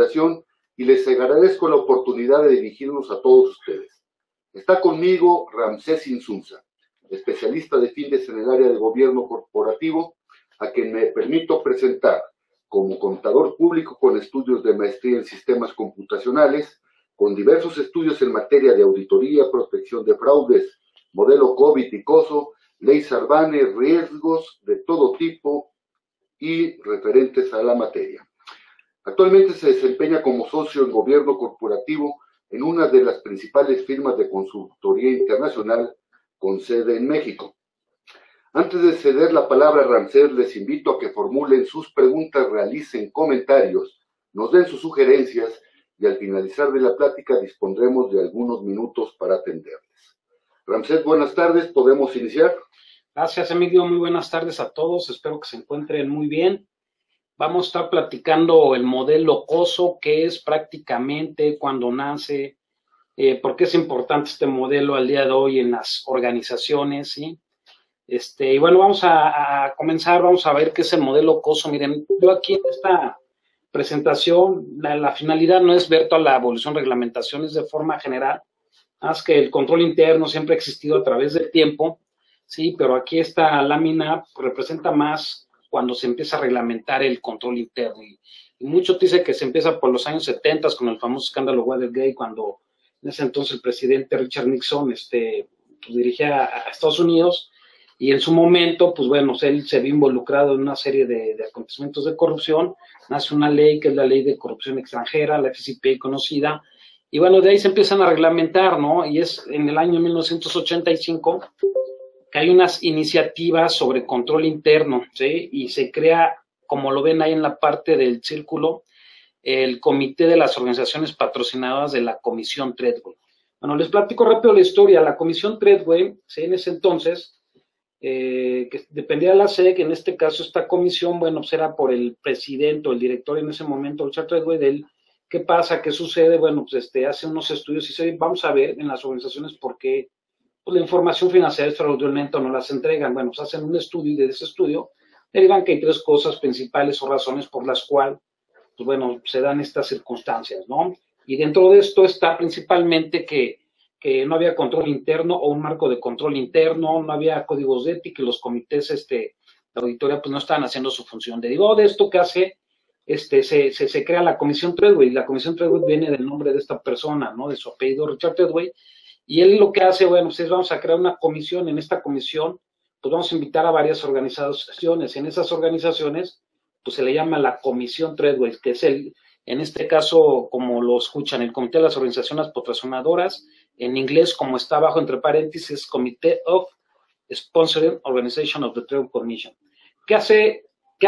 invitación y les agradezco la oportunidad de dirigirnos a todos ustedes. Está conmigo Ramsés Insunza, especialista de Findes en el área de gobierno corporativo, a quien me permito presentar como contador público con estudios de maestría en sistemas computacionales, con diversos estudios en materia de auditoría, protección de fraudes, modelo COVID y COSO, ley Sarbanes, riesgos de todo tipo y referentes a la materia. Actualmente se desempeña como socio en gobierno corporativo en una de las principales firmas de consultoría internacional con sede en México. Antes de ceder la palabra a Ramsés, les invito a que formulen sus preguntas, realicen comentarios, nos den sus sugerencias y al finalizar de la plática dispondremos de algunos minutos para atenderles. Ramsés, buenas tardes, ¿podemos iniciar? Gracias, Emilio, muy buenas tardes a todos, espero que se encuentren muy bien. Vamos a estar platicando el modelo COSO, que es prácticamente cuando nace, por qué es importante este modelo al día de hoy en las organizaciones, ¿sí? Y bueno, vamos a comenzar, vamos a ver qué es el modelo COSO. Miren, yo aquí en esta presentación, la finalidad no es ver toda la evolución de reglamentaciones de forma general, más que el control interno siempre ha existido a través del tiempo, sí, pero aquí esta lámina representa más cuando se empieza a reglamentar el control interno. Y mucho dice que se empieza por los años 70 con el famoso escándalo Watergate, cuando en ese entonces el presidente Richard Nixon pues, dirigía a Estados Unidos, y en su momento, pues bueno, él se vio involucrado en una serie de acontecimientos de corrupción. Nace una ley que es la Ley de Corrupción Extranjera, la FCPA conocida, y bueno, de ahí se empiezan a reglamentar, ¿no? Y es en el año 1985 que hay unas iniciativas sobre control interno, ¿sí? Y se crea, como lo ven ahí en la parte del círculo, el Comité de las Organizaciones Patrocinadoras de la Comisión Treadway. Bueno, les platico rápido la historia. La Comisión Treadway, ¿sí? En ese entonces, que dependía de la SEC, en este caso esta comisión, bueno, pues era por el presidente o el director en ese momento, Richard Treadway. ¿Qué pasa? ¿Qué sucede? Bueno, pues hace unos estudios y dice, vamos a ver en las organizaciones por qué pues, la información financiera es fraudulenta o no las entregan. Bueno, pues hacen un estudio y de ese estudio derivan que hay tres cosas principales o razones por las cuales, pues bueno, se dan estas circunstancias, ¿no? Y dentro de esto está principalmente que no había control interno o un marco de control interno, no había códigos de ética y los comités de auditoría pues no estaban haciendo su función. Derivado de esto que hace, se crea la Comisión Treadway. La Comisión Treadway viene del nombre de esta persona, ¿no? De su apellido, Richard Treadway. Y él lo que hace, bueno, pues vamos a crear una comisión. En esta comisión, pues vamos a invitar a varias organizaciones. En esas organizaciones, pues se le llama la Comisión Treadway, que es en este caso, como lo escuchan, el Comité de las Organizaciones Patrocinadoras, en inglés, como está abajo entre paréntesis, Committee of Sponsoring Organization of the Trade Commission. ¿Qué hace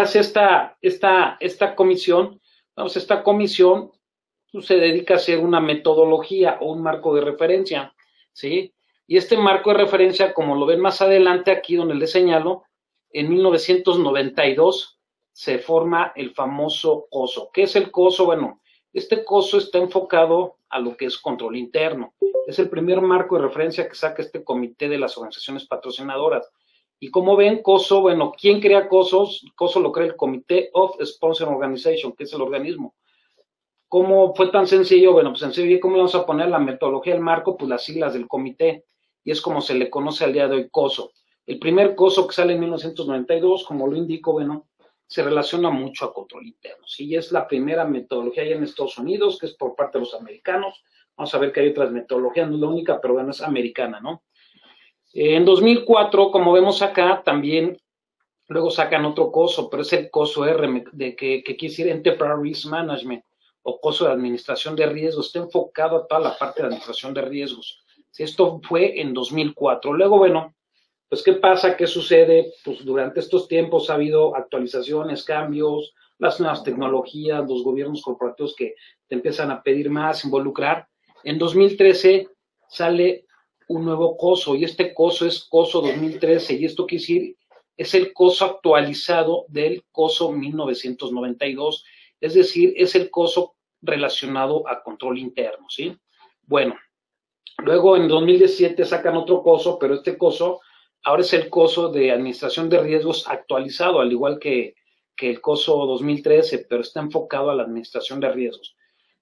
esta comisión? Vamos, esta comisión pues, se dedica a hacer una metodología o un marco de referencia, ¿sí? Y este marco de referencia, como lo ven más adelante aquí donde les señalo, en 1992 se forma el famoso COSO. ¿Qué es el COSO? Bueno, este COSO está enfocado a lo que es control interno. Es el primer marco de referencia que saca este comité de las organizaciones patrocinadoras. Y como ven, COSO, bueno, ¿quién crea COSOs? COSO lo crea el Committee of Sponsoring Organization, que es el organismo. ¿Cómo fue tan sencillo? Bueno, pues sencillo, ¿cómo le vamos a poner la metodología del marco? Pues las siglas del comité. Y es como se le conoce al día de hoy COSO. El primer COSO que sale en 1992, como lo indico, bueno, se relaciona mucho a control interno. ¿Sí? Y es la primera metodología allá en Estados Unidos, que es por parte de los americanos. Vamos a ver que hay otras metodologías, no es la única, pero bueno, es americana, ¿no? En 2004, como vemos acá, también luego sacan otro COSO, pero es el COSO R, que quiere decir Enterprise Risk Management, o COSO de Administración de Riesgos. Está enfocado a toda la parte de administración de riesgos. ¿Sí? Esto fue en 2004. Luego, bueno, pues, ¿qué pasa? ¿Qué sucede? Pues durante estos tiempos ha habido actualizaciones, cambios, las nuevas tecnologías, los gobiernos corporativos que te empiezan a pedir más, involucrar. En 2013 sale un nuevo COSO y este COSO es COSO 2013 y esto quiere decir es el COSO actualizado del COSO 1992, es decir, es el COSO relacionado a control interno, ¿sí? Bueno, luego en 2017 sacan otro COSO, pero este COSO ahora es el COSO de Administración de Riesgos actualizado, al igual que el COSO 2013, pero está enfocado a la administración de riesgos.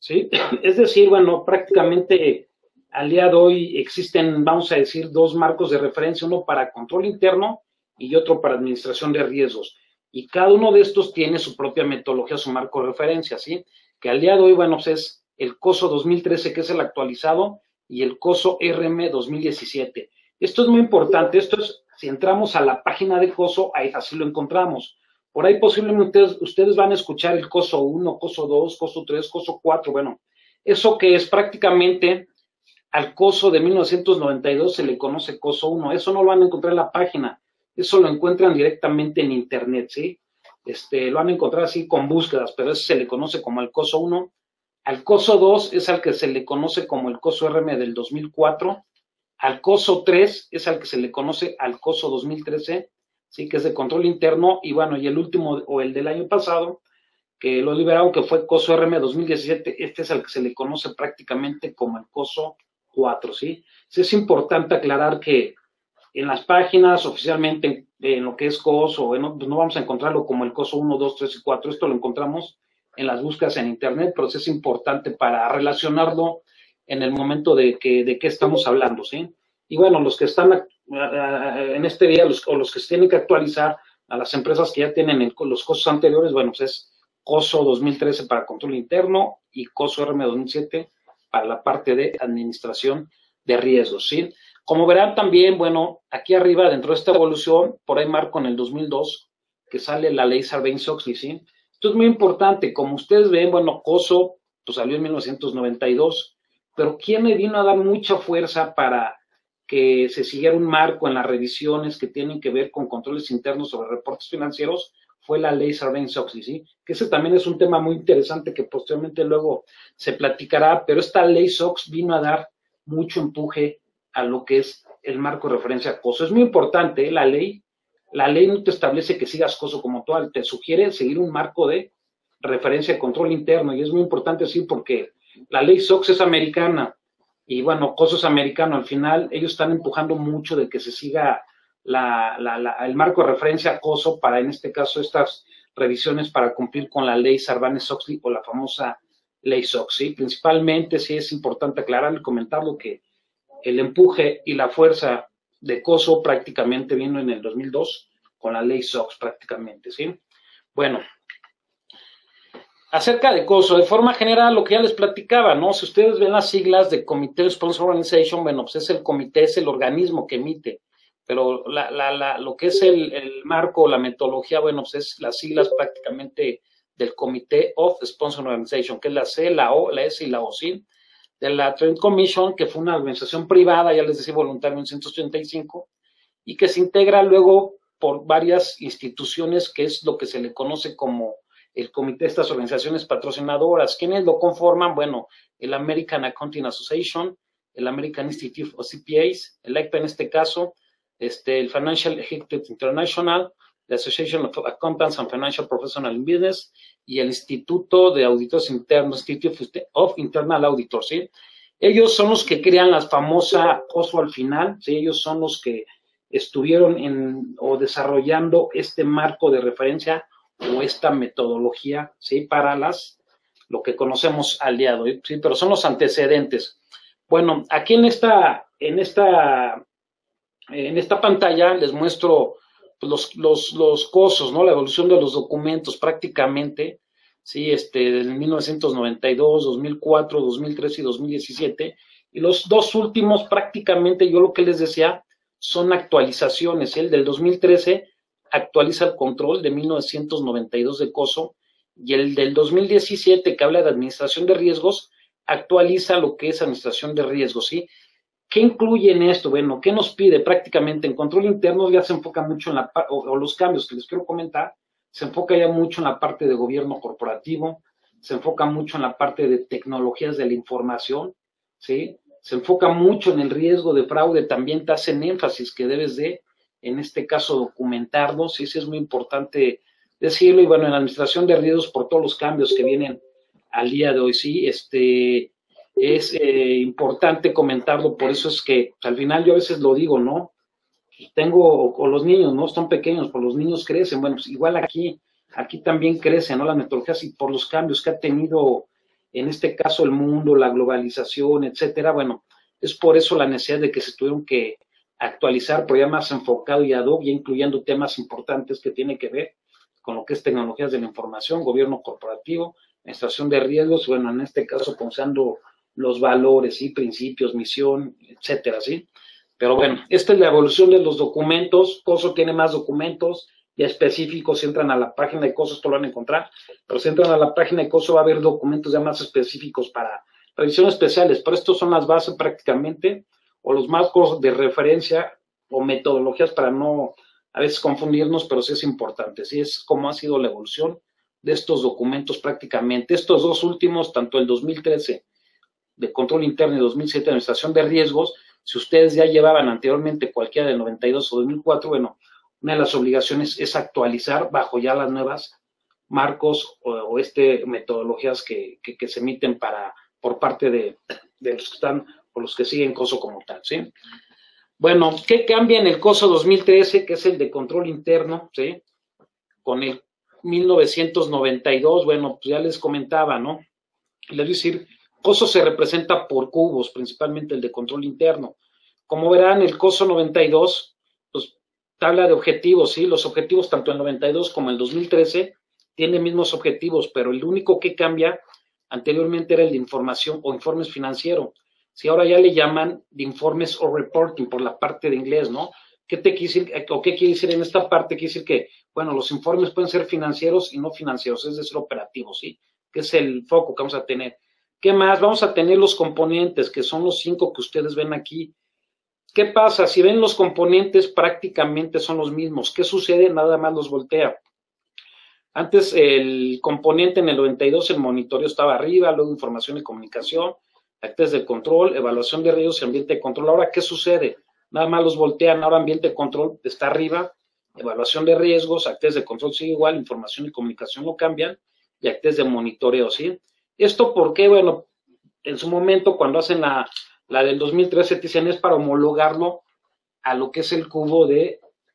¿sí? Es decir, bueno, prácticamente al día de hoy existen, vamos a decir, dos marcos de referencia, uno para control interno y otro para administración de riesgos. Y cada uno de estos tiene su propia metodología, su marco de referencia, ¿sí? Que al día de hoy, bueno, pues es el COSO 2013, que es el actualizado, y el COSO RM 2017. Esto es muy importante, esto es, si entramos a la página de COSO, ahí así lo encontramos. Por ahí posiblemente ustedes van a escuchar el COSO 1, COSO 2, COSO 3, COSO 4, bueno, eso que es prácticamente al COSO de 1992 se le conoce COSO 1, eso no lo van a encontrar en la página, eso lo encuentran directamente en internet, ¿sí? Lo van a encontrar así con búsquedas, pero ese se le conoce como el COSO 1. Al COSO 2 es al que se le conoce como el COSO RM del 2004. Al COSO 3 es al que se le conoce al COSO 2013, sí, que es de control interno. Y bueno, y el último, o el del año pasado, que lo liberaron, que fue COSO RM 2017, este es al que se le conoce prácticamente como el COSO 4, ¿sí? Sí, es importante aclarar que en las páginas oficialmente, en lo que es COSO, no vamos a encontrarlo como el COSO 1, 2, 3 y 4, esto lo encontramos en las búsquedas en internet, pero es importante para relacionarlo en el momento de qué estamos hablando, ¿sí? Y bueno, los que están en este día, o los que se tienen que actualizar a las empresas que ya tienen los COSOs anteriores, bueno, pues es COSO 2013 para control interno y COSO RM 2007 para la parte de administración de riesgos, ¿sí? Como verán también, bueno, aquí arriba, dentro de esta evolución, por ahí marco en el 2002, que sale la ley Sarbanes-Oxley, ¿sí? Esto es muy importante. Como ustedes ven, bueno, COSO pues, salió en 1992, pero ¿quién le vino a dar mucha fuerza para que se siguiera un marco en las revisiones que tienen que ver con controles internos sobre reportes financieros? Fue la ley Sarbanes-Oxley, ¿sí? Que ese también es un tema muy interesante que posteriormente luego se platicará, pero esta ley SOX vino a dar mucho empuje a lo que es el marco de referencia a COSO. Es muy importante, ¿eh? La ley no te establece que sigas COSO como tal, te sugiere seguir un marco de referencia de control interno, y es muy importante así porque la ley SOX es americana, y bueno, COSO es americano, al final ellos están empujando mucho de que se siga el marco de referencia a COSO para, en este caso, estas revisiones para cumplir con la ley Sarbanes-Oxley o la famosa ley SOX, ¿sí? Principalmente sí es importante aclarar y comentarlo que el empuje y la fuerza de COSO prácticamente vino en el 2002 con la ley SOX prácticamente, ¿sí? Bueno, acerca de COSO, de forma general, lo que ya les platicaba, ¿no? Si ustedes ven las siglas de Comité Sponsor Organization, bueno, pues es el comité, es el organismo que emite, pero lo que es el marco, la metodología, bueno, pues es las siglas prácticamente del Comité of Sponsor Organization, que es la C, la O, la S y la O, ¿sí? De la Trade Commission, que fue una organización privada, ya les decía, voluntaria en 1985, y que se integra luego por varias instituciones, que es lo que se le conoce como el comité de estas organizaciones patrocinadoras. ¿Quiénes lo conforman? Bueno, el American Accounting Association, el American Institute of CPAs, el AICPA en este caso, el Financial Executive International, la Association of Accountants and Financial Professionals in Business y el Instituto de Auditores Internos, Institute of Internal Auditors, ¿sí? Ellos son los que crean la famosa COSO al final, ¿sí? Ellos son los que estuvieron o desarrollando este marco de referencia o esta metodología, ¿sí? Para lo que conocemos al día de hoy, ¿sí? Pero son los antecedentes. Bueno, aquí en esta pantalla les muestro los COSOs, ¿no? La evolución de los documentos prácticamente, ¿sí? Del 1992, 2004, 2013 y 2017. Y los dos últimos prácticamente, yo lo que les decía, son actualizaciones. El del 2013 actualiza el control de 1992 de COSO y el del 2017, que habla de administración de riesgos, actualiza lo que es administración de riesgos, ¿sí? ¿Qué incluye en esto? Bueno, ¿qué nos pide? Prácticamente en control interno ya se enfoca mucho en o los cambios que les quiero comentar, se enfoca ya mucho en la parte de gobierno corporativo, se enfoca mucho en la parte de tecnologías de la información, ¿sí? Se enfoca mucho en el riesgo de fraude, también te hacen énfasis que debes de, en este caso, documentarlo, sí, sí es muy importante decirlo, y bueno, en la administración de riesgos por todos los cambios que vienen al día de hoy, sí, es importante comentarlo, por eso es que al final yo a veces lo digo, ¿no? O los niños, ¿no? Están pequeños, pero los niños crecen, bueno, pues igual aquí también crecen, ¿no? Las metodologías y por los cambios que ha tenido en este caso el mundo, la globalización, etcétera. Bueno, es por eso la necesidad de que se tuvieron que actualizar, pero ya más enfocado y ad hoc, ya incluyendo temas importantes que tienen que ver con lo que es tecnologías de la información, gobierno corporativo, administración de riesgos, bueno, en este caso pensando los valores, ¿sí? Principios, misión, etcétera, ¿sí? Pero bueno, esta es la evolución de los documentos. COSO tiene más documentos ya específicos. Si entran a la página de COSO, esto lo van a encontrar. Pero si entran a la página de COSO, va a haber documentos ya más específicos para revisiones especiales. Pero estos son las bases prácticamente, o los marcos de referencia o metodologías para no a veces confundirnos, pero sí es importante. Sí es como ha sido la evolución de estos documentos prácticamente. Estos dos últimos, tanto el 2013 de control interno y 2007 de administración de riesgos, si ustedes ya llevaban anteriormente cualquiera del 92 o 2004, bueno, una de las obligaciones es actualizar bajo ya las nuevas marcos o metodologías que se emiten por parte de los que están o los que siguen COSO como tal, ¿sí? Bueno, ¿qué cambia en el COSO 2013, que es el de control interno, ¿sí? Con el 1992, bueno, pues ya les comentaba, ¿no? Les voy a decir, COSO se representa por cubos, principalmente el de control interno. Como verán, el COSO 92, pues tabla de objetivos, ¿sí? Los objetivos tanto el 92 como el 2013 tienen mismos objetivos, pero el único que cambia anteriormente era el de información o informes financieros. Si ahora ya le llaman de informes o reporting por la parte de inglés, ¿no? ¿Qué te quiere decir, o qué quiere decir en esta parte? Quiere decir que, bueno, los informes pueden ser financieros y no financieros, es decir, operativos, ¿sí? Que es el foco que vamos a tener. ¿Qué más? Vamos a tener los componentes, que son los 5 que ustedes ven aquí. ¿Qué pasa? Si ven los componentes, prácticamente son los mismos. ¿Qué sucede? Nada más los voltea. Antes el componente en el 92, el monitoreo estaba arriba, luego información y comunicación, actividades de control, evaluación de riesgos y ambiente de control. Ahora, ¿qué sucede? Nada más los voltean. Ahora ambiente de control está arriba, evaluación de riesgos, actividades de control sigue igual, información y comunicación lo cambian, y actividades de monitoreo, ¿sí? ¿Esto por qué? Bueno, en su momento, cuando hacen la del 2013, te dicen es para homologarlo a lo que es el cubo de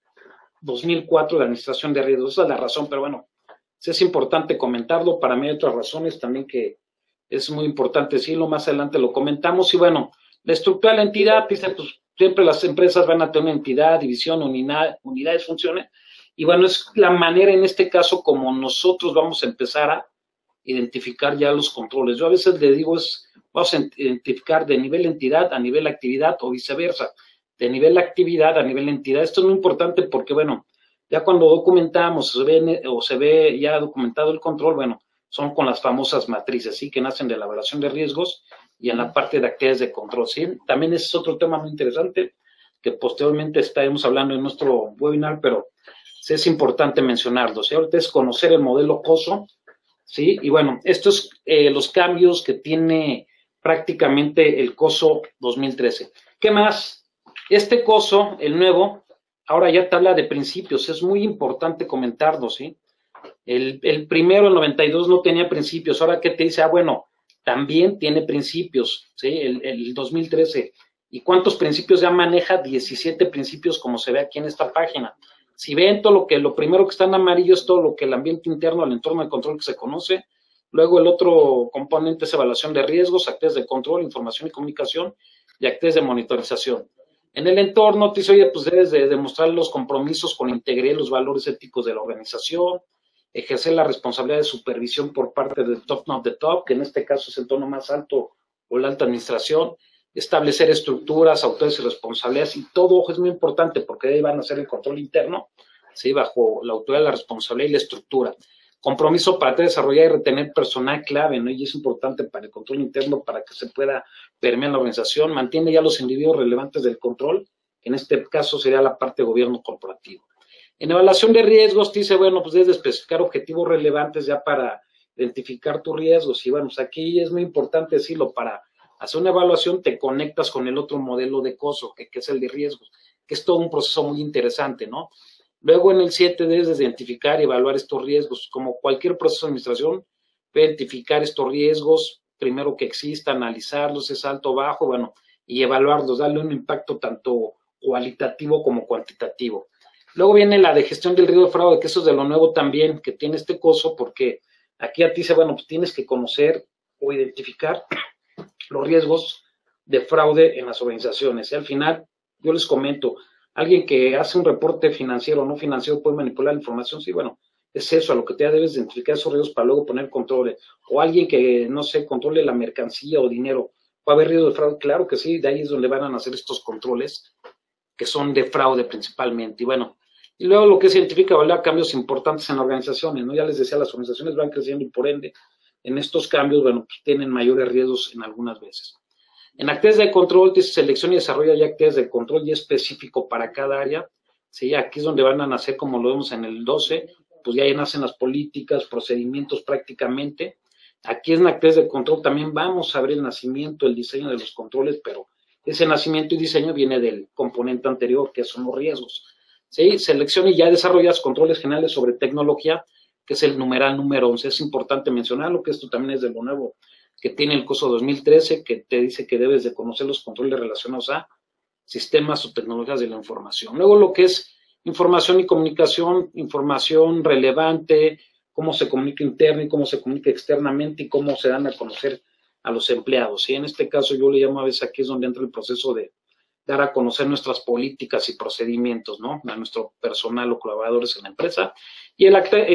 2004 de administración de riesgos. Esa es la razón, pero bueno, sí es importante comentarlo. Para mí hay otras razones también que es muy importante decirlo. Más adelante lo comentamos. Y bueno, la estructura de la entidad, dice, pues siempre las empresas van a tener una entidad, división, unidades, funciones. Y bueno, es la manera en este caso como nosotros vamos a empezar a identificar ya los controles. Yo a veces le digo vamos a identificar de nivel entidad a nivel actividad o viceversa, de nivel actividad a nivel entidad. Esto es muy importante porque, bueno, ya cuando documentamos se ve ya documentado el control, bueno, son con las famosas matrices, ¿sí? Que nacen de la evaluación de riesgos y en la parte de actividades de control, ¿sí? También ese es otro tema muy interesante que posteriormente estaremos hablando en nuestro webinar, pero sí es importante mencionarlo, ¿sí? Ahorita es conocer el modelo COSO, ¿sí? Y bueno, estos los cambios que tiene prácticamente el COSO 2013. ¿Qué más? Este COSO, el nuevo, ahora ya te habla de principios, es muy importante comentarlo, ¿sí? El primero, el 92, no tenía principios, ahora que te dice, bueno, también tiene principios, ¿sí? El 2013. ¿Y cuántos principios ya maneja? 17 principios, como se ve aquí en esta página. Si ven todo lo primero que está en amarillo es todo lo que el ambiente interno, el entorno de control que se conoce. Luego el otro componente es evaluación de riesgos, actividades de control, información y comunicación y actividades de monitorización. En el entorno te dice, oye, pues debes de demostrar los compromisos con la integridad y los valores éticos de la organización, ejercer la responsabilidad de supervisión por parte del top not the top, que en este caso es el tono más alto o la alta administración, establecer estructuras, autores y responsabilidades, y todo, ojo, es muy importante porque ahí van a hacer el control interno, ¿sí? Bajo la autoridad, la responsabilidad y la estructura. Compromiso para desarrollar y retener personal clave, ¿no? Y es importante para el control interno para que se pueda permear la organización. Mantiene ya los individuos relevantes del control, que en este caso sería la parte de gobierno corporativo. En evaluación de riesgos, te dice, bueno, pues debes de especificar objetivos relevantes ya para identificar tus riesgos. Y bueno, pues aquí es muy importante decirlo, para hacer una evaluación te conectas con el otro modelo de COSO, que es el de riesgos, que es todo un proceso muy interesante, ¿no? Luego en el 7 debes de identificar y evaluar estos riesgos. Como cualquier proceso de administración, identificar estos riesgos, primero que exista, analizarlos, es alto o bajo, bueno, y evaluarlos, darle un impacto tanto cualitativo como cuantitativo. Luego viene la de gestión del riesgo de fraude, que eso es de lo nuevo también, que tiene este COSO, porque aquí a ti dice, bueno, pues tienes que conocer o identificar los riesgos de fraude en las organizaciones. Y al final, yo les comento, alguien que hace un reporte financiero o no financiero puede manipular la información, sí, bueno, es eso, a lo que te debes identificar esos riesgos para luego poner controles. O alguien que, no sé, controle la mercancía o dinero, ¿puede haber riesgo de fraude? Claro que sí, de ahí es donde van a nacer estos controles, que son de fraude principalmente. Y bueno, y luego lo que se identifica, ¿verdad? Cambios importantes en organizaciones, ¿no? Ya les decía, las organizaciones van creciendo y por ende, en estos cambios, bueno, pues tienen mayores riesgos en algunas veces. En actividades de control, dice selección y desarrollo ya actividades de control ya específico para cada área. Sí, aquí es donde van a nacer, como lo vemos en el 12, pues ya ahí nacen las políticas, procedimientos prácticamente. Aquí en actividades de control también vamos a ver el nacimiento, el diseño de los controles, pero ese nacimiento y diseño viene del componente anterior, que son los riesgos. ¿Sí? Selección y ya desarrollas controles generales sobre tecnología, que es el numeral número 11. Es importante mencionarlo, que esto también es de lo nuevo que tiene el curso 2013, que te dice que debes de conocer los controles relacionados a sistemas o tecnologías de la información. Luego lo que es información y comunicación, información relevante, cómo se comunica interna y cómo se comunica externamente y cómo se dan a conocer a los empleados. Y en este caso yo le llamo a veces aquí es donde entra el proceso de dar a conocer nuestras políticas y procedimientos, ¿no? A nuestro personal o colaboradores en la empresa. Y el acta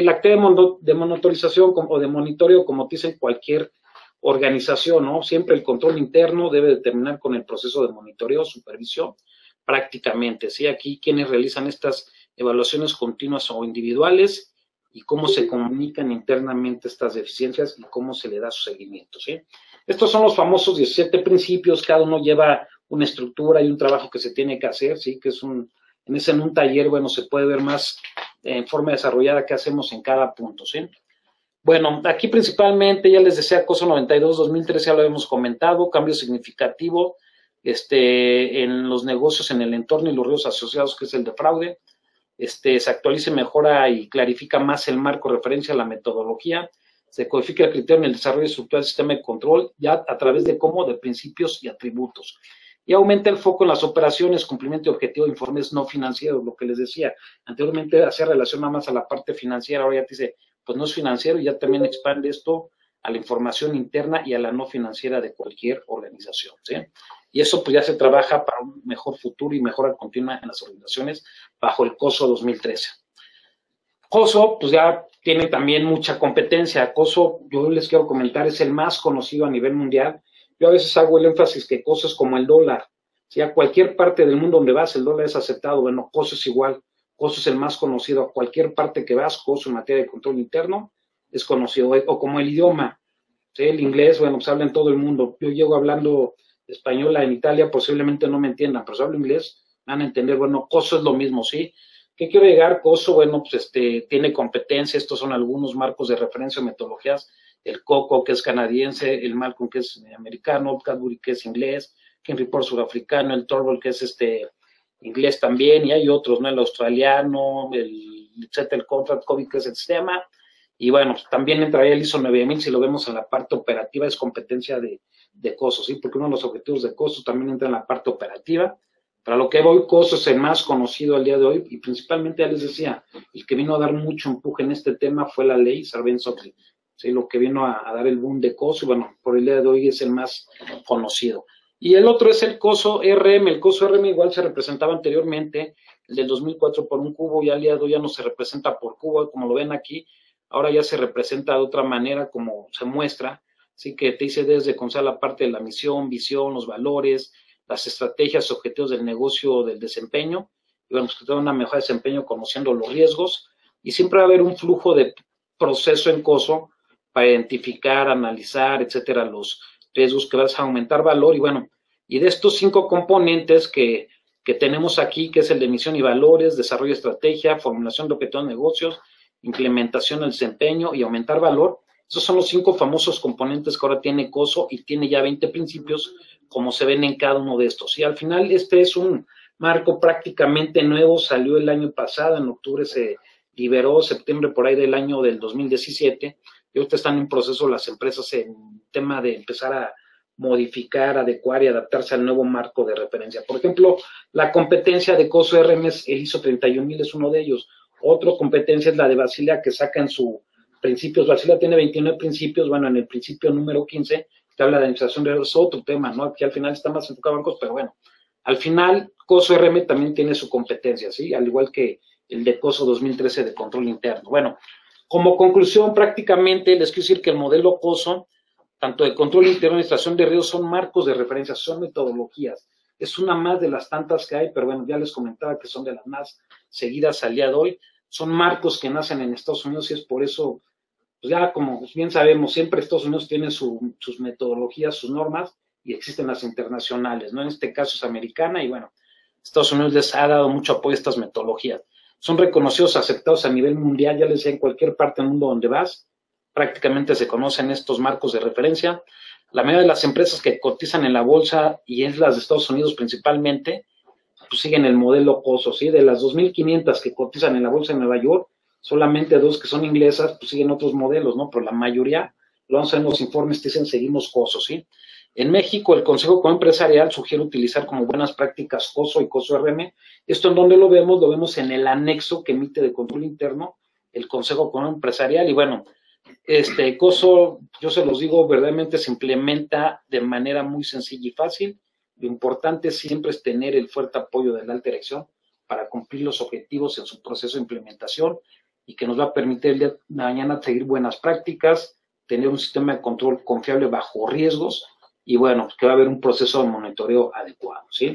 de monitorización o de monitoreo, como te dicen cualquier organización, ¿no? Siempre el control interno debe terminar con el proceso de monitoreo, supervisión, prácticamente, ¿sí? Aquí quienes realizan estas evaluaciones continuas o individuales y cómo se comunican internamente estas deficiencias y cómo se le da su seguimiento, ¿sí? Estos son los famosos 17 principios, cada uno lleva una estructura y un trabajo que se tiene que hacer, ¿sí? Que es en un taller, bueno, se puede ver más en forma desarrollada qué hacemos en cada punto, ¿sí? Bueno, aquí principalmente, ya les decía, COSO 92, 2013, ya lo hemos comentado, cambio significativo en los negocios, en el entorno y los riesgos asociados, que es el de fraude. Se actualiza, mejora y clarifica más el marco de referencia a la metodología. Se codifica el criterio en el desarrollo estructural del sistema de control, ya a través de de principios y atributos. Y aumenta el foco en las operaciones, cumplimiento de objetivo de informes no financieros, lo que les decía. Anteriormente hacía relación nada más a la parte financiera, ahora ya te dice, pues no es financiero y ya también expande esto a la información interna y a la no financiera de cualquier organización, ¿sí? Y eso pues ya se trabaja para un mejor futuro y mejora continua en las organizaciones bajo el COSO 2013. COSO pues ya tiene también mucha competencia. COSO, yo les quiero comentar, es el más conocido a nivel mundial. Yo a veces hago el énfasis que COSO es como el dólar. Si a cualquier parte del mundo donde vas el dólar es aceptado, bueno, COSO es igual. COSO es el más conocido. A cualquier parte que vas, COSO en materia de control interno es conocido. O como el idioma, ¿sí? El inglés, bueno, pues habla en todo el mundo. Yo llego hablando español en Italia, posiblemente no me entiendan, pero si hablo inglés, van a entender, bueno, COSO es lo mismo, ¿sí? ¿Qué quiero llegar? COSO, bueno, pues tiene competencia. Estos son algunos marcos de referencia o metodologías. El COCO, que es canadiense, el Malcolm, que es americano, Cadbury, que es inglés, King Report surafricano, el Torvald, que es inglés también, y hay otros, ¿no? El australiano, el Settle Contract, COVID, que es el sistema, y bueno, también entraría el ISO 9000, si lo vemos en la parte operativa, es competencia de COSO, ¿sí? Porque uno de los objetivos de COSO también entra en la parte operativa. Para lo que voy, COSO es el más conocido al día de hoy, y principalmente, ya les decía, el que vino a dar mucho empuje en este tema fue la ley Sarbanes-Oxley, ¿sí? Lo que vino a dar el boom de COSO, y bueno, por el día de hoy es el más conocido. Y el otro es el COSO RM. El COSO RM igual se representaba anteriormente, el del 2004 por un cubo, y al día de hoy ya no se representa por cubo, como lo ven aquí, ahora ya se representa de otra manera, como se muestra, así que te dice desde conocer la parte de la misión, visión, los valores, las estrategias, objetivos del negocio, del desempeño, y bueno, pues que tenga una mejor desempeño conociendo los riesgos, y siempre va a haber un flujo de proceso en COSO para identificar, analizar, etcétera, los riesgos que vas a aumentar valor, y bueno, y de estos 5 componentes que tenemos aquí, que es el de misión y valores, desarrollo de estrategia, formulación de objetivos de negocios, implementación del desempeño y aumentar valor, esos son los 5 famosos componentes que ahora tiene COSO y tiene ya 20 principios, como se ven en cada uno de estos. Y al final este es un marco prácticamente nuevo, salió el año pasado, en octubre se liberó, septiembre por ahí del año del 2017, y ahorita están en proceso las empresas en tema de empezar a modificar, adecuar y adaptarse al nuevo marco de referencia. Por ejemplo, la competencia de COSO RM, el ISO 31000 es uno de ellos. Otra competencia es la de Basilea, que saca en su principios, Basila tiene 29 principios, bueno, en el principio número 15, que habla de administración de riesgos, es otro tema, ¿no? Aquí al final está más enfocado a bancos, pero bueno, al final, COSO RM también tiene su competencia, ¿sí? Al igual que el de COSO 2013 de control interno. Bueno, como conclusión, prácticamente les quiero decir que el modelo COSO, tanto de control interno y administración de riesgos, son marcos de referencia, son metodologías. Es una más de las tantas que hay, pero bueno, ya les comentaba que son de las más seguidas al día de hoy. Son marcos que nacen en Estados Unidos y es por eso, pues ya como bien sabemos, siempre Estados Unidos tiene sus metodologías, sus normas, y existen las internacionales, ¿no? En este caso es americana y bueno, Estados Unidos les ha dado mucho apoyo a estas metodologías. Son reconocidos, aceptados a nivel mundial, ya les decía, en cualquier parte del mundo donde vas, prácticamente se conocen estos marcos de referencia. La mayoría de las empresas que cotizan en la bolsa, y es las de Estados Unidos principalmente, pues siguen el modelo COSO, ¿sí? De las 2.500 que cotizan en la bolsa de Nueva York, solamente 2 que son inglesas, pues siguen otros modelos, ¿no? Pero la mayoría, lo vamos a ver en los informes, dicen seguimos COSO, ¿sí? En México, el Consejo Económico Empresarial sugiere utilizar como buenas prácticas COSO y COSO RM. Esto en donde lo vemos en el anexo que emite de control interno el Consejo Económico Empresarial. Y bueno, COSO, yo se los digo, verdaderamente se implementa de manera muy sencilla y fácil. Lo importante siempre es tener el fuerte apoyo de la alta dirección para cumplir los objetivos en su proceso de implementación y que nos va a permitir el día de mañana seguir buenas prácticas, tener un sistema de control confiable bajo riesgos y bueno, que va a haber un proceso de monitoreo adecuado, ¿sí?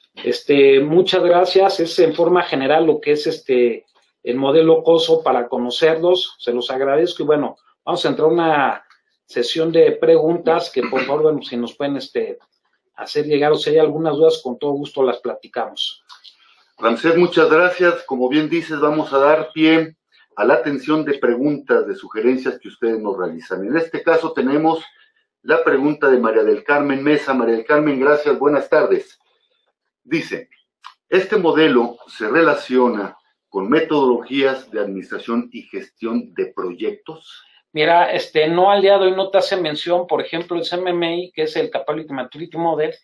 Muchas gracias, es en forma general lo que es el modelo COSO para conocerlos, se los agradezco y bueno, vamos a entrar a una sesión de preguntas que por favor, bueno, si nos pueden hacer llegar o si hay algunas dudas, con todo gusto las platicamos. Ramsés, muchas gracias. Como bien dices, vamos a dar pie a la atención de preguntas, de sugerencias que ustedes nos realizan. En este caso tenemos la pregunta de María del Carmen Mesa. María del Carmen, gracias, buenas tardes. Dice, este modelo se relaciona con metodologías de administración y gestión de proyectos. Mira, no al día de hoy no te hace mención, por ejemplo, el CMMI, que es el Capability Maturity Model,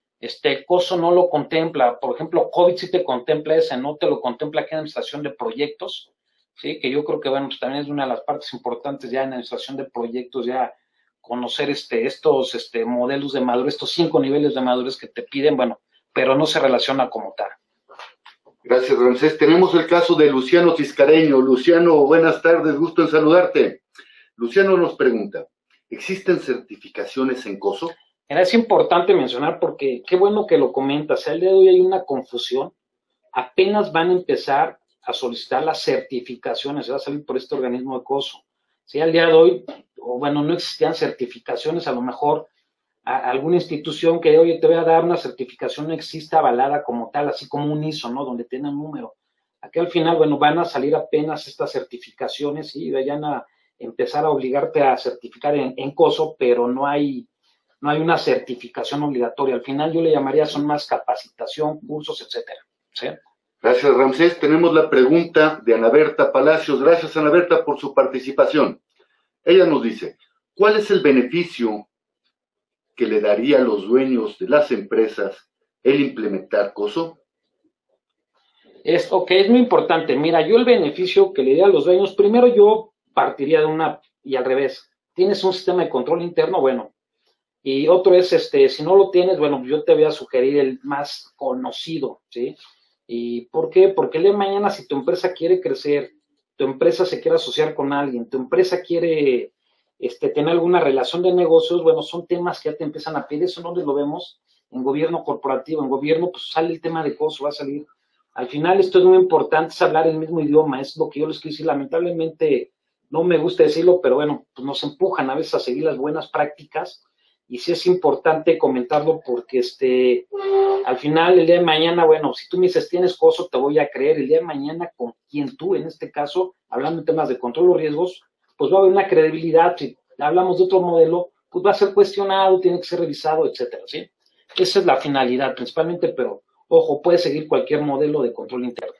COSO no lo contempla, por ejemplo, COVID sí te contempla ese, no te lo contempla aquí en administración de proyectos, sí, que yo creo que, bueno, pues también es una de las partes importantes ya en administración de proyectos, ya conocer estos modelos de madurez, estos 5 niveles de madurez que te piden, bueno, pero no se relaciona como tal. Gracias, Ramsés. Tenemos el caso de Luciano Tiscareño. Luciano, buenas tardes, gusto en saludarte. Luciano nos pregunta, ¿existen certificaciones en COSO? Es importante mencionar porque qué bueno que lo comentas. El día de hoy hay una confusión. Apenas van a empezar a solicitar las certificaciones. Se va a salir por este organismo de COSO. Si al día de hoy, o bueno, no existían certificaciones, a lo mejor alguna institución que oye, te voy a dar una certificación no existe avalada como tal, así como un ISO, ¿no? Donde tiene un número. Aquí al final, bueno, van a salir apenas estas certificaciones y vayan a empezar a obligarte a certificar en COSO, pero no hay una certificación obligatoria. Al final yo le llamaría, son más capacitación, cursos, etcétera. ¿Sí? Gracias, Ramsés. Tenemos la pregunta de Ana Berta Palacios. Gracias, Ana Berta, por su participación. Ella nos dice, ¿cuál es el beneficio que le daría a los dueños de las empresas el implementar COSO? Es muy importante. Mira, yo el beneficio que le daría a los dueños, primero yo partiría de una, y al revés, tienes un sistema de control interno, bueno, y otro es, si no lo tienes, bueno, yo te voy a sugerir el más conocido, ¿sí? ¿Y por qué? Porque el día de mañana si tu empresa quiere crecer, tu empresa se quiere asociar con alguien, tu empresa quiere tener alguna relación de negocios, bueno, son temas que ya te empiezan a pedir. Eso donde lo vemos en gobierno corporativo, en gobierno pues sale el tema de COSO, va a salir. Al final esto es muy importante, es hablar el mismo idioma, es lo que yo les quiero decir. Lamentablemente no me gusta decirlo, pero bueno, pues nos empujan a veces a seguir las buenas prácticas y sí es importante comentarlo porque al final el día de mañana, bueno, si tú me dices tienes COSO, te voy a creer. El día de mañana con quien tú, en este caso, hablando en temas de control de riesgos, pues va a haber una credibilidad. Si hablamos de otro modelo, pues va a ser cuestionado, tiene que ser revisado, etcétera, ¿sí? Esa es la finalidad principalmente, pero ojo, puede seguir cualquier modelo de control interno.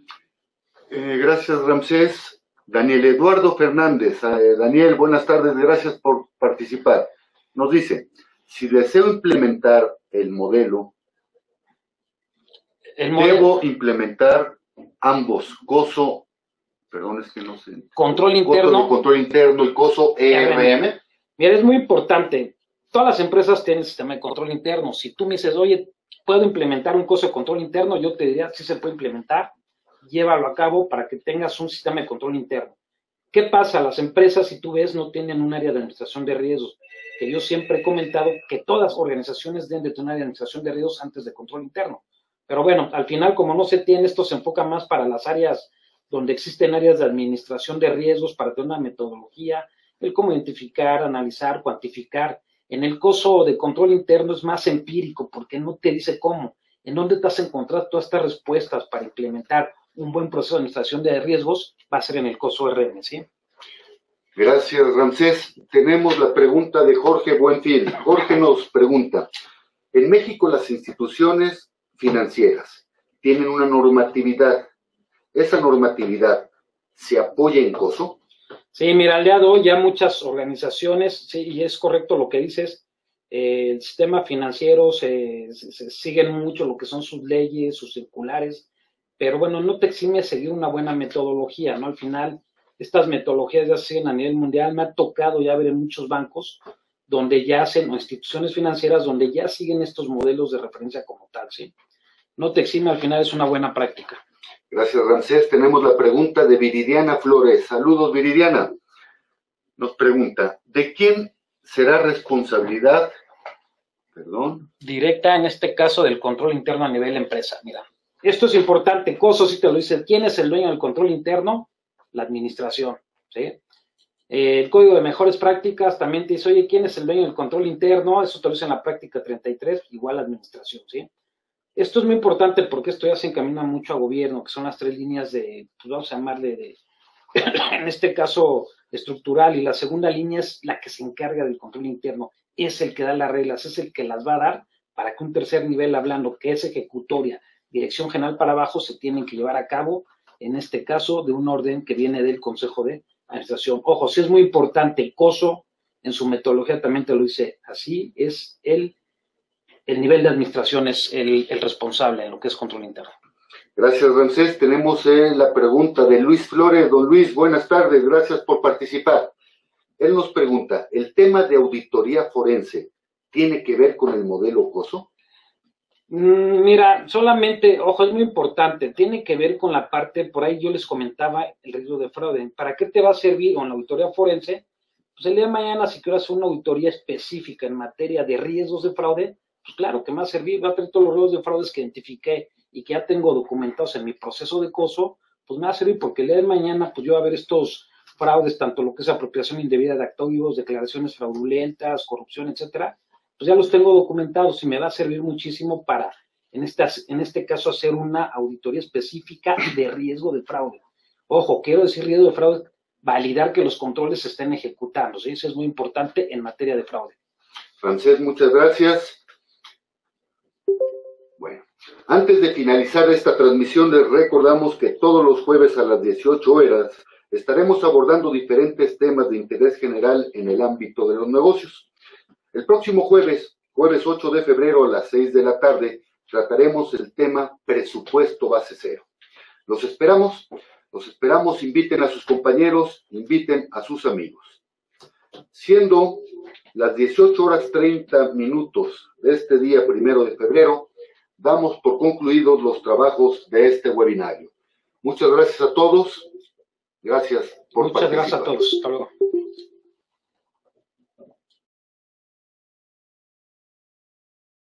Gracias, Ramsés. Daniel Eduardo Fernández. Daniel, buenas tardes, gracias por participar. Nos dice, si deseo implementar el modelo, ¿debo implementar ambos, COSO Perdón, es que no sé. Control interno. Control interno y coso ERM. Mira, es muy importante. Todas las empresas tienen sistema de control interno. Si tú me dices, oye, ¿puedo implementar un coso de control interno? Yo te diría, sí se puede implementar. Llévalo a cabo para que tengas un sistema de control interno. ¿Qué pasa? Las empresas, si tú ves, no tienen un área de administración de riesgos. Que yo siempre he comentado que todas las organizaciones deben de tener una área de administración de riesgos antes de control interno. Pero bueno, al final, como no se tiene, esto se enfoca más para las áreas donde existen áreas de administración de riesgos para tener una metodología, el cómo identificar, analizar, cuantificar. En el coso de control interno es más empírico porque no te dice cómo, en dónde te vas a encontrar todas estas respuestas para implementar un buen proceso de administración de riesgos, va a ser en el coso RM, ¿sí? Gracias, Ramsés. Tenemos la pregunta de Jorge Buenfil. Jorge nos pregunta, en México las instituciones financieras tienen una normatividad. ¿Esa normatividad se apoya en coso? Sí, mira, al día de hoy ya muchas organizaciones, sí, y es correcto lo que dices, el sistema financiero se siguen mucho lo que son sus leyes, sus circulares, pero bueno, no te exime seguir una buena metodología, ¿no? Al final, estas metodologías ya se siguen a nivel mundial. Me ha tocado ya ver en muchos bancos donde ya hacen, o instituciones financieras donde ya siguen estos modelos de referencia como tal, ¿sí? No te exime, al final es una buena práctica. Gracias, Ramsés. Tenemos la pregunta de Viridiana Flores. Saludos, Viridiana. Nos pregunta, ¿de quién será responsabilidad? Perdón. Directa, en este caso, del control interno a nivel empresa. Mira, esto es importante. COSO sí te lo dice. ¿Quién es el dueño del control interno? La administración, ¿sí? El código de mejores prácticas también te dice, oye, ¿quién es el dueño del control interno? Eso te lo dice en la práctica 33, igual la administración, ¿sí? Esto es muy importante porque esto ya se encamina mucho a gobierno, que son las tres líneas de, pues vamos a llamarle en este caso, estructural, y la segunda línea es la que se encarga del control interno, es el que da las reglas, es el que las va a dar para que un tercer nivel, hablando que es ejecutoria, dirección general para abajo, se tienen que llevar a cabo, en este caso, de un orden que viene del Consejo de Administración. Ojo, sí es muy importante, el COSO, en su metodología también te lo dice, así es el nivel de administración es el responsable en lo que es control interno. Gracias, Ramsés. Tenemos la pregunta de Luis Flores. Don Luis, buenas tardes, gracias por participar. Él nos pregunta, ¿el tema de auditoría forense tiene que ver con el modelo COSO? Mira, solamente, ojo, es muy importante, tiene que ver con la parte, por ahí yo les comentaba, el riesgo de fraude. ¿Para qué te va a servir con la auditoría forense? Pues el día de mañana, si quieres hacer una auditoría específica en materia de riesgos de fraude, pues claro que me va a servir, va a tener todos los riesgos de fraudes que identifiqué y que ya tengo documentados en mi proceso de COSO, pues me va a servir porque el día de mañana, pues yo voy a ver estos fraudes, tanto lo que es apropiación indebida de activos, declaraciones fraudulentas, corrupción, etcétera, pues ya los tengo documentados y me va a servir muchísimo para, en este caso, hacer una auditoría específica de riesgo de fraude. Ojo, quiero decir riesgo de fraude, validar que los controles se estén ejecutando, ¿sí? Eso es muy importante en materia de fraude. Ramsés, muchas gracias. Bueno, antes de finalizar esta transmisión, les recordamos que todos los jueves a las 18 horas estaremos abordando diferentes temas de interés general en el ámbito de los negocios. El próximo jueves 8 de febrero a las 6 de la tarde, trataremos el tema presupuesto base cero. Los esperamos, inviten a sus compañeros, inviten a sus amigos. Siendo las 18:30 de este día 1 de febrero, damos por concluidos los trabajos de este webinario. Muchas gracias a todos. Gracias por participar. Muchas gracias a todos. Hasta luego.